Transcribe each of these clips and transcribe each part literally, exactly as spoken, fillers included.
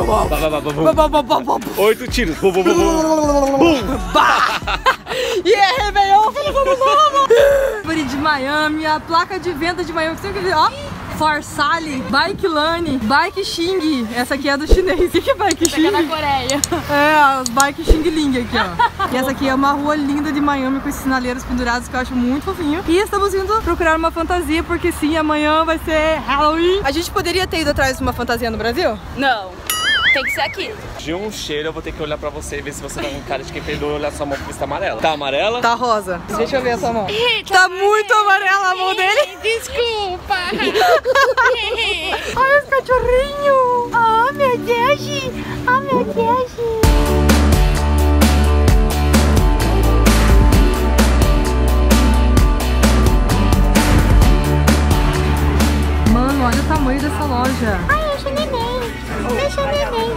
Oito tiros. E é Réveillon, feliz ano novo! De Miami, a placa de venda de Miami, você viu? Ó, For Sale, Bike Lane, Bike Xing. Essa aqui é do chinês. O que é Bike Xing? Essa é da Coreia. É, os Bike Xing Ling aqui, ó. E essa aqui é uma rua linda de Miami com esses sinaleiros pendurados que eu acho muito fofinho. E estamos indo procurar uma fantasia, porque sim, amanhã vai ser Halloween. A gente poderia ter ido atrás de uma fantasia no Brasil? Não. Tem que ser aqui. De um cheiro eu vou ter que olhar pra você e ver se você tá com cara de quem perdoou olhar sua mão porque está amarela. Tá amarela? Tá rosa. Deixa eu ver a sua mão. Tá muito amarela a mão dele. Desculpa. Olha os cachorrinhos. Oh, meu Deus. Oh, meu Deus. Mano, olha o tamanho dessa loja. Ai, eu sou neném. Deixa eu neném.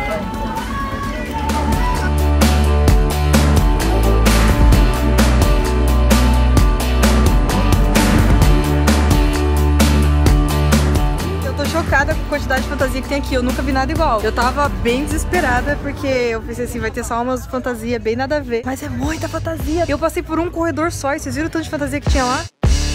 Eu tô chocada com a quantidade de fantasia que tem aqui. Eu nunca vi nada igual. Eu tava bem desesperada porque eu pensei assim, vai ter só umas fantasias bem nada a ver. Mas é muita fantasia. Eu passei por um corredor só e vocês viram o tanto de fantasia que tinha lá?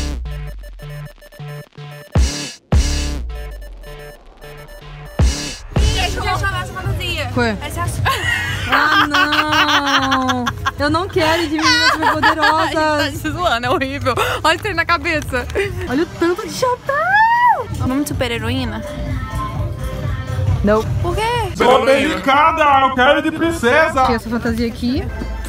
Essa é a sua. Ah, não! Eu não quero ir de meninas superpoderosas. Tá se zoando, é horrível. Olha isso aí na cabeça. Olha o tanto de chapéu! Vamos de super heroína? Não. Por quê? Sou delicada, eu quero de princesa. Tem essa fantasia aqui.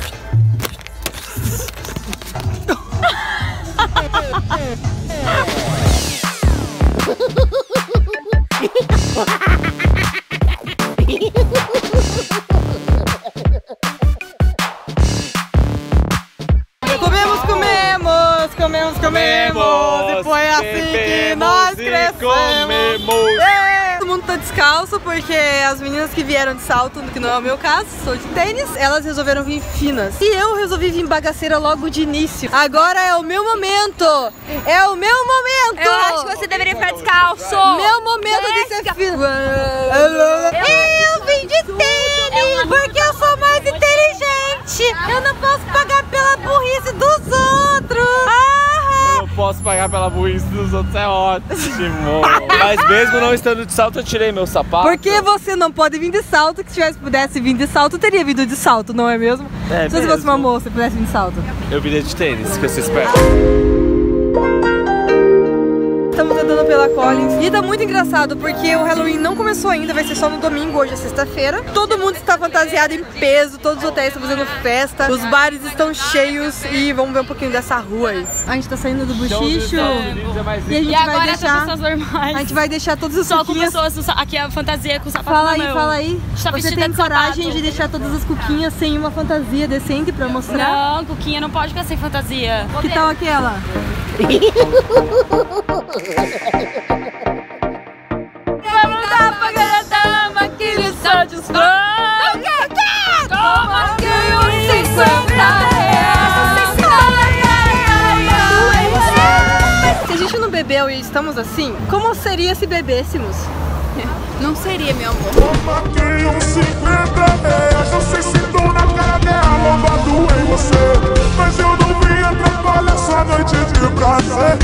Comemos, comemos, comemos, comemos. E foi assim que nós crescemos. É. Todo mundo tá descalço porque as meninas que vieram de salto, que não é o meu caso, sou de tênis, elas resolveram vir finas. E eu resolvi vir bagaceira logo de início. Agora é o meu momento. É o meu momento. Eu acho que você deveria ficar descalço. Meu momento de ser fina. Eu vim de tênis porque eu sou mais inteligente. Eu não posso pagar pela burrice dos outros. Eu não posso pagar pela burrice dos outros, é ótimo. Mas mesmo não estando de salto, eu tirei meu sapato. Por que você não pode vir de salto? Que se tivesse pudesse vir de salto, teria vindo de salto, não é mesmo? É se você mesmo. fosse uma moça e pudesse vir de salto. Eu virei de tênis, que eu sou esperto. Estamos andando pela Collins e tá muito engraçado porque o Halloween não começou ainda, vai ser só no domingo, hoje é sexta-feira. Todo mundo está fantasiado em peso, todos os hotéis estão fazendo festa, os bares estão cheios e vamos ver um pouquinho dessa rua aí. A gente tá saindo do buchicho e a gente E vai agora deixar, são pessoas normais. a gente vai deixar todos os Só com cuquinhas. pessoas, aqui a fantasia com sapato Fala na aí, mão. fala aí. Tá Você vestida tem de coragem sapato. de deixar todas as cuquinhas sem uma fantasia decente pra mostrar? Não, Cuquinha não pode ficar sem fantasia. Que tal aquela? Vamos dar pra ganhar dama que lhe satisfaz. O que, o que? Toma aqui uns cinquenta reais. Se a gente não bebeu e estamos assim, como seria se bebêssemos? Não seria, meu amor. Matei uns cinquenta reais, não sei se tô na cara dela, lombado em você. Mas eu não vim atrapalhar sua noite de prazer.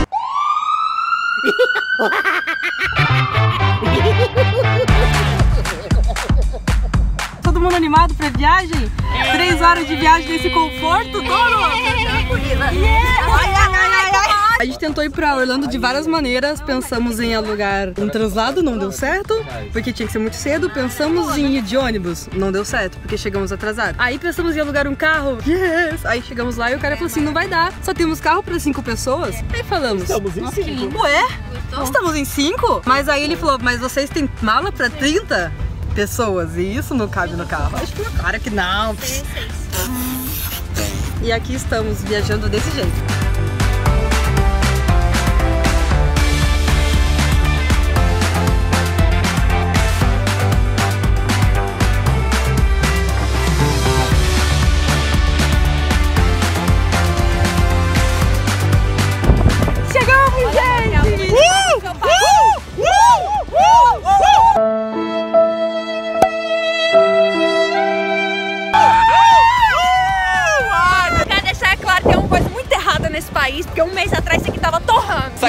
Todo mundo animado pra viagem? Três horas de viagem nesse conforto todo? A gente tentou ir pra Orlando de várias maneiras. Pensamos em alugar um translado, não deu certo, porque tinha que ser muito cedo. Pensamos em ir de ônibus, não deu certo, porque chegamos atrasados. Aí pensamos em alugar um carro, yes! Aí chegamos lá e o cara falou assim, não vai dar, só temos carro pra cinco pessoas. Aí falamos, Estamos em cinco. ué? Estamos em cinco? Mas aí ele falou, mas vocês têm mala pra trinta pessoas e isso não cabe no carro. Acho que claro que não. E aqui estamos viajando desse jeito.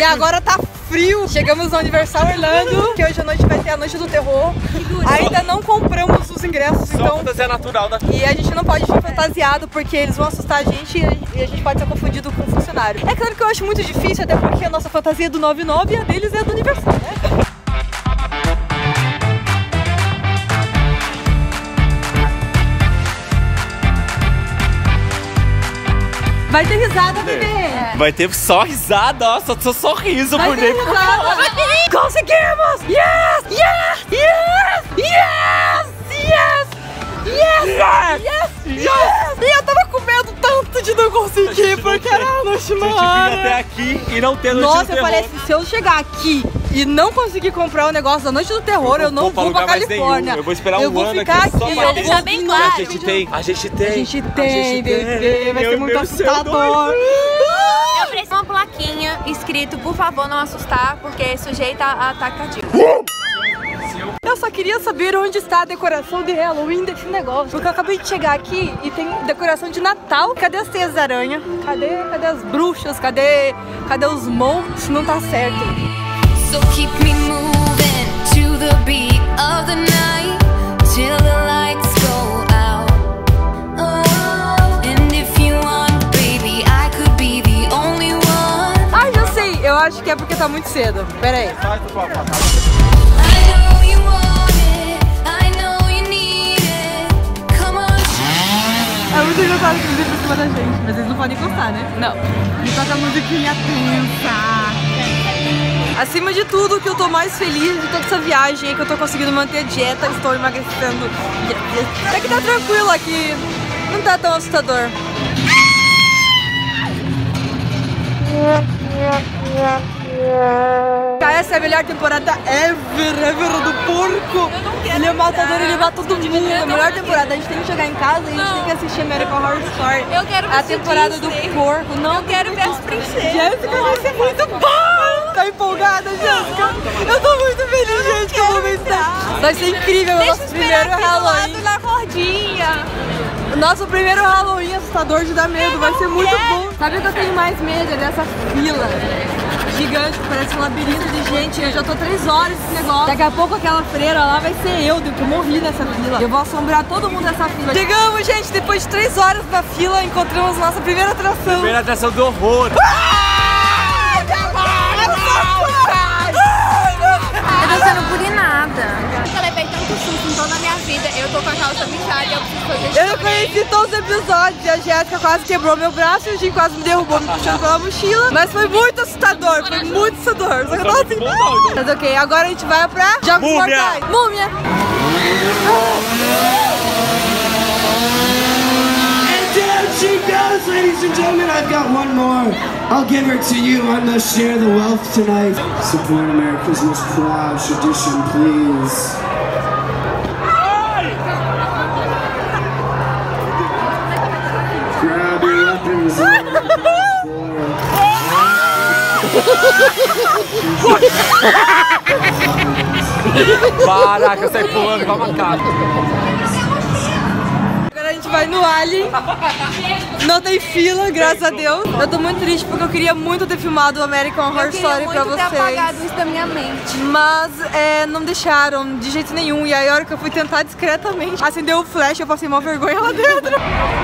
E agora tá frio. Chegamos no Universal Orlando, que hoje à noite vai ter a Noite do Terror. Ainda não compramos os ingressos, Só então... fantasia natural da... E a gente não pode vir fantasiado, porque eles vão assustar a gente e a gente pode ser confundido com o funcionário. É claro que eu acho muito difícil, até porque a nossa fantasia é do nove nove e a deles é do Universal, né? Vai ter risada, bebê! Vai ter só risada, ó, só, só sorriso Vai por ter dentro. risada! Conseguimos! Yes! Yes! Yes! Yes! Yes! Yes! Yes! Yes! Yes! E eu tava com medo tanto de não conseguir, porque era a noite A gente vir maior. até aqui e não ter Noite Nossa, do eu Terror. falei assim, se eu chegar aqui e não conseguir comprar o negócio da Noite do Terror, eu, Eu não vou vou pra pra lugar mais Califórnia. nenhum. Eu vou esperar Eu um vou ano ficar aqui só aqui, pra eu ter. vou Deixar bem vir claro. no A gente tem, a gente tem. A gente tem, bebê, vai ser Meu muito Deus do céu, assustador. Eu preciso de uma plaquinha escrito, por favor, não assustar, porque sujeita a ataque cardíaco. Eu só queria saber onde está a decoração de Halloween desse negócio. Porque eu acabei de chegar aqui e tem decoração de Natal. Cadê as teias de aranha? Cadê, cadê as bruxas? Cadê, cadê os monks? Não tá certo. So keep me moving to the beat of the night till the lights go out. Oh, and if you want, baby, I could be the only one. Ai, já sei. Eu acho que é porque tá muito cedo. Pera aí. I know you want it, I know you need it. Come on. É muito engraçado que eles vêm por cima da gente. Mas eles não podem encostar, né? Não. E toca a musiquinha tensa. Acima de tudo, o que eu tô mais feliz de toda essa viagem é que eu tô conseguindo manter a dieta, estou emagrecendo. Até que tá tranquilo aqui. Não tá tão assustador. Essa é a melhor temporada ever, ever do porco. Ele é o matador, ele mata todo mundo. É a melhor temporada. A gente tem que chegar em casa e a gente tem que assistir American Horror Story. Eu quero ver a temporada do Disney. porco. Não, Eu quero ver as princesas. Jéssica, vai ser muito bom! Tá empolgada, Jéssica? Eu tô muito feliz, gente, que eu vou ver isso. Vai ser incrível, o nosso primeiro Halloween. na cordinha. O nosso primeiro Halloween assustador de dar medo, vai ser muito bom. Sabe o que eu tenho mais medo? É dessa fila gigante, parece um labirinto de gente. Eu já tô três horas nesse negócio. Daqui a pouco aquela freira lá vai ser eu, que eu morri nessa fila. Eu vou assombrar todo mundo nessa fila. Chegamos, gente, depois de três horas na fila, encontramos nossa primeira atração. Primeira atração do horror. Eu tô sendo bulinada. Eu levei tanto susto em toda a minha vida. Eu tô com a calça bichada e eu preciso fazer Eu não conheci todos os episódios. A Jéssica quase quebrou meu braço e o Jim quase me derrubou, me puxando pela mochila. Mas foi muito assustador, foi muito assustador. Só que eu tava assim. Mas ok, agora a gente vai pra Jogos Múmia. Mortais. Múmia! And down she goes, ladies and gentlemen. I've got one more. I'll give her to you. I must share the wealth tonight. Support America's most proud tradition, please. Grab your weapons. and lay them on the floor. Caraca, eu saí pulando igual macaco. Agora a gente vai no Alien. Não tem fila, graças a Deus. Eu tô muito triste porque eu queria muito ter filmado o American Horror Story pra muito ter apagado vocês. isso da minha mente. Mas é, não deixaram de jeito nenhum. E aí a hora que eu fui tentar discretamente acender o flash, eu passei uma vergonha lá dentro.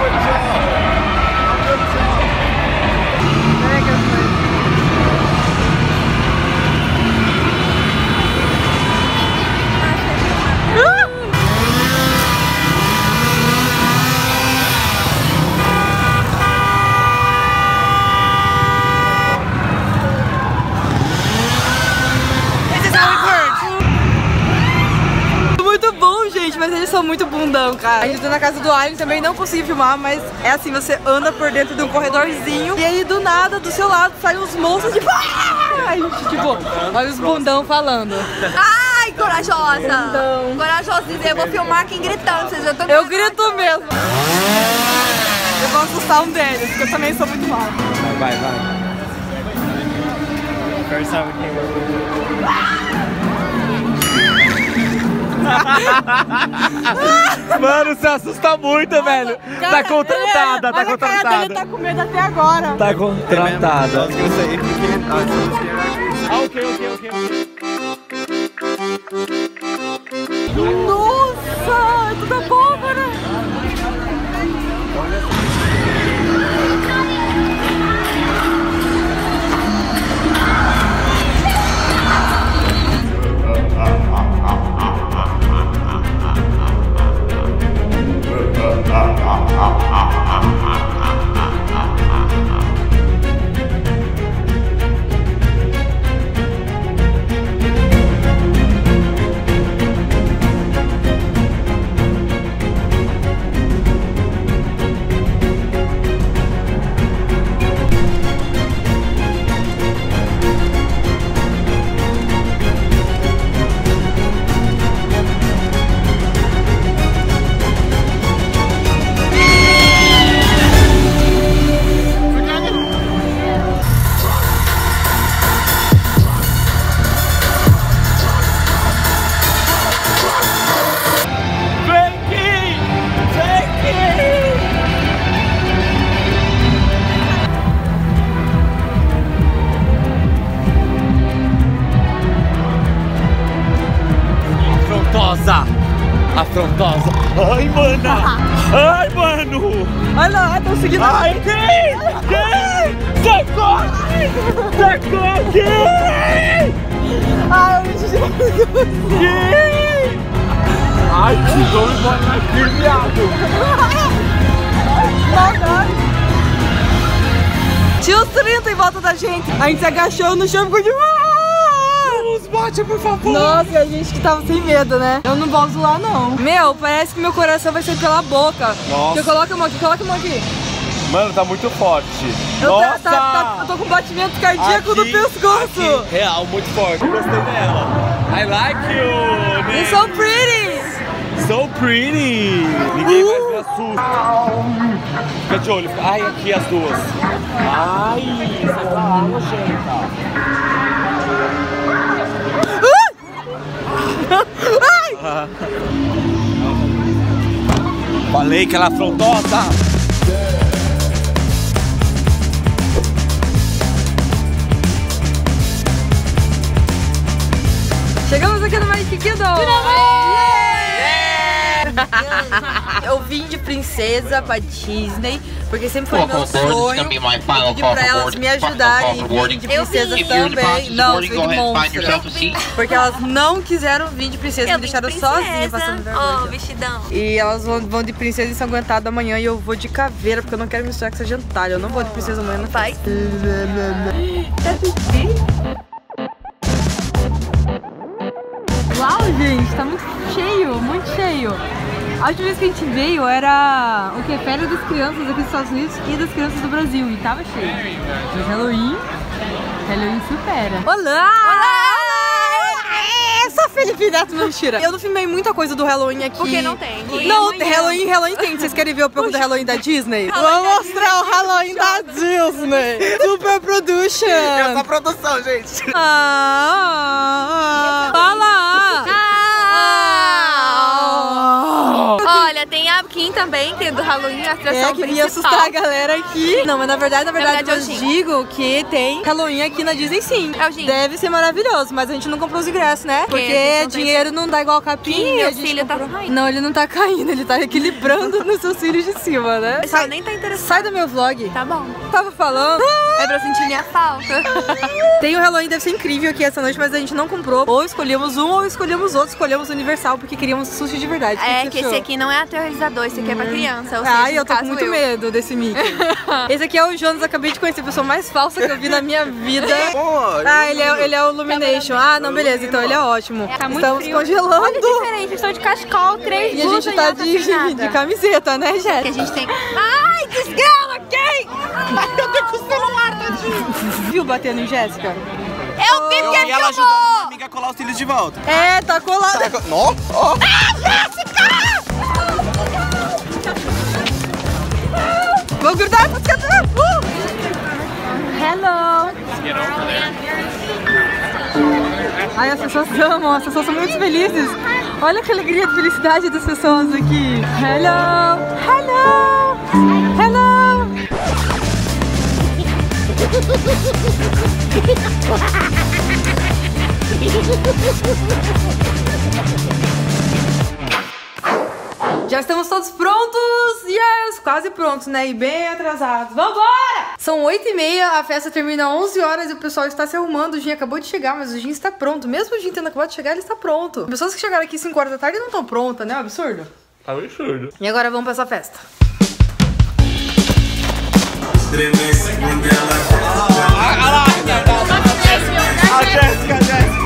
Muito bom, gente, mas eles são muito bundão, cara. A gente tá na casa do Alien, também não consegui filmar, mas é assim, você anda por dentro de um corredorzinho e aí do nada, do seu lado, saem uns monstros tipo... Ai, gente, tipo, olha os bundão falando. Ai, corajosa. Bundão. Corajosinha. Eu vou filmar aqui gritando. Vocês já estão Eu grito mesmo. Eu vou assustar um deles, porque eu também sou muito mal. Vai, vai. First time we came over. Mano, você assusta muito, velho. Tá contratada, tá contratada. Ele tá com medo até agora. Tá contratada. Ah, ok, ok, ok. Nossa, tudo é pólvora. Afrontosa. Ai, mana. Ai, mano. Olha lá, estão seguindo. Ai, quem? Quem? Socorre! Socorre! Ai, eu me xixi. Quem? Ai, que doido, mano. Que viado. Tinha os trinta em volta da gente. A gente se agachou no chão e ficou de... Nos bate, por favor. Nossa, e a gente que tava sem medo, né? Eu não vou zoar, não. Meu, parece que meu coração vai sair pela boca. Nossa. Eu coloco a mão aqui, coloca a mão aqui. Mano, tá muito forte. Eu, Nossa. tá, tá, tá, eu tô com batimento cardíaco no Aqui, pescoço. aqui, real, muito forte. Gostei dela. I like you. It's so pretty. So pretty. Ninguém mais me assusta. Fica de olho. Fica... Ai, aqui as duas. Ai, sai da água, gente. Ai! Falei que ela é afrontosa. Chegamos aqui no Magic Kingdom! Eu vim de princesa pra Disney, porque sempre foi meu sonho. Pedi pra elas me ajudarem em vir de princesa também. Não, eu fui de monstro. Porque elas não quiseram vir de princesa, me deixaram sozinha passando vergonha. Oh, vestidão. E elas vão, vão de princesa ensanguentada amanhã e eu vou de caveira, porque eu não quero misturar com essa gentalha. Eu não vou de princesa amanhã, não Vai. Uau, gente, tá muito cheio, muito cheio. A última vez que a gente veio era o que? Férias das crianças aqui dos Estados Unidos e das crianças do Brasil. E tava cheio. Mas Halloween, Halloween supera. Olá! Olá! Eu sou a Felipe Neto, mentira. Eu não filmei muita coisa do Halloween aqui. Porque não tem. Não, Halloween, Halloween tem. Vocês querem ver o pouco do Halloween da Disney? Vou mostrar o Halloween da Disney. Super Production. Essa produção, gente. Ah, olha lá. Olha, tem a Kim também, tem do Halloween, a atração É, queria principal. assustar a galera aqui. Não, mas na verdade, na verdade, verdade, é o eu Jim. digo que tem Halloween aqui na Disney sim. É o Jim. Deve ser maravilhoso, mas a gente não comprou os ingressos, né? Porque a gente Porque não tem dinheiro não dá igual capim. Kim, e meu a gente filho tá comprou- caindo. Não, ele não tá caindo, ele tá equilibrando nos seus cílios de cima, né? O pessoal nem tá interessado. Sai do meu vlog. Tá bom. Tava falando. É pra sentir minha falta. Tem o Halloween, deve ser incrível aqui essa noite, mas a gente não comprou. Ou escolhemos um ou escolhemos outro. Escolhemos o Universal porque queríamos sushi de verdade. O É você que esse achou? aqui não é aterrorizador, esse aqui é pra criança. Ou Ai, seja, eu no tô com caso, muito eu. medo desse Mickey. Esse aqui é o Jonas, acabei de conhecer a pessoa mais falsa que eu vi na minha vida. Ah, ele é, ele é o Illumination. Ah, não, beleza, então ele é ótimo. Tá muito Estamos frio. congelando. Olha a diferença, eles estão de cachecol, três E a gente tá de, de camiseta, né, Que a Jéssica? gente tem... Ai, desgrama, quem? Eu tô com o celular, tadinho. Viu batendo em Jéssica? Eu vi Eu que vi ela ajudando uma amiga a colar os cílios de volta. É, tá colado. Nossa, ó. Vou grudar, vou esquentar. Uh! Hello. Ai, as pessoas amam, as pessoas são muito felizes. Olha que alegria e felicidade das pessoas aqui. Hello, hello, hello. Já estamos todos prontos! Yes! Quase prontos, né? E bem atrasados. Vambora! São oito e meia, a festa termina às onze horas e o pessoal está se arrumando. O Gin acabou de chegar, mas o Gin está pronto. Mesmo o Gin tendo acabado de chegar, ele está pronto. Pessoas que chegaram aqui às cinco horas da tarde não estão prontas, né? É um absurdo. Tá um absurdo. E agora vamos pra essa festa. A Jéssica, a Jéssica.